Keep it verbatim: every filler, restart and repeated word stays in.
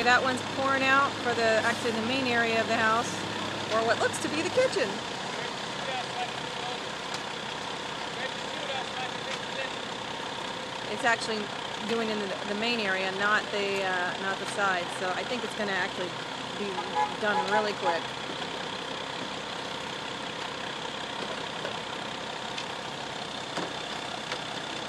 that one's pouring out for the actually the main area of the house, or what looks to be the kitchen. It's actually doing in the, the main area, not the uh, not the sides. So I think it's going to actually be done really quick.